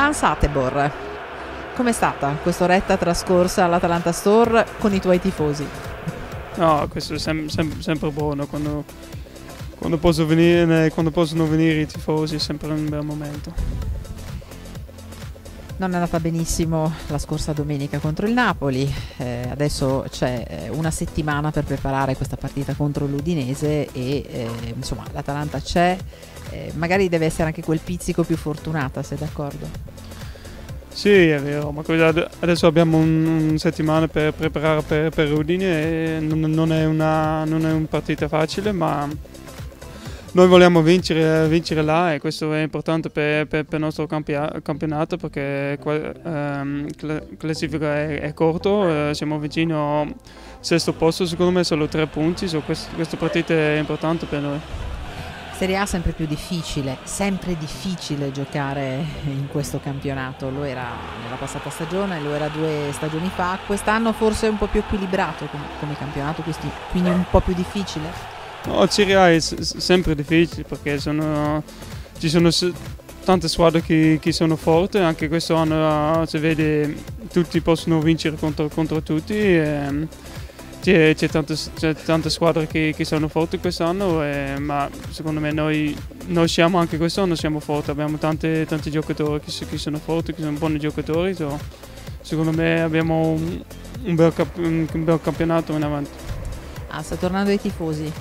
Hans Atebor, com'è stata quest'oretta trascorsa all'Atalanta Store con i tuoi tifosi? No, questo è sempre buono, quando possono venire i tifosi è sempre un bel momento. Non è andata benissimo la scorsa domenica contro il Napoli, adesso c'è una settimana per preparare questa partita contro l'Udinese e insomma l'Atalanta c'è, magari deve essere anche quel pizzico più fortunata, sei d'accordo? Sì, è vero, ma adesso abbiamo una settimana per preparare per Udine e non è una partita facile, ma noi vogliamo vincere là e questo è importante per il nostro campionato perché la classifica è corto, siamo vicino al sesto posto, secondo me solo 3 punti, questa partita è importante per noi. Serie A sempre difficile giocare in questo campionato, lo era nella passata stagione, lo era 2 stagioni fa, quest'anno forse è un po' più equilibrato come campionato, quindi un po' più difficile? No, Serie A è sempre difficile perché ci sono tante squadre che sono forti, anche quest'anno si vede tutti possono vincere contro tutti. C'è tante squadre che sono forti quest'anno, ma secondo me noi siamo anche quest'anno siamo forti, abbiamo tanti giocatori che sono forti, che sono buoni giocatori, secondo me abbiamo un bel campionato in avanti. Sta tornando ai tifosi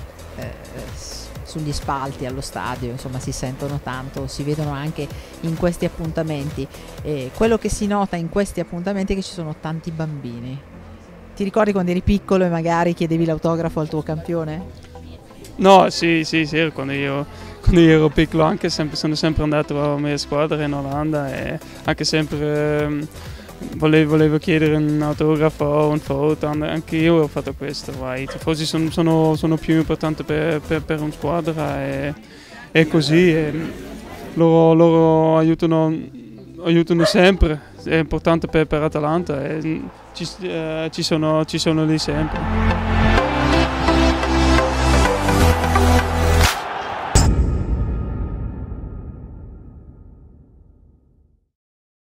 sugli spalti, allo stadio, insomma si sentono tanto, si vedono anche in questi appuntamenti, quello che si nota in questi appuntamenti è che ci sono tanti bambini. Ti ricordi quando eri piccolo e magari chiedevi l'autografo al tuo campione? No, sì, quando io ero piccolo sono sempre andato alla mia squadra in Olanda e anche sempre volevo chiedere un autografo o un foto, anche io ho fatto questo. I tifosi sono più importanti per una squadra e così loro aiutano sempre, è importante per Atalanta e ci sono lì sempre.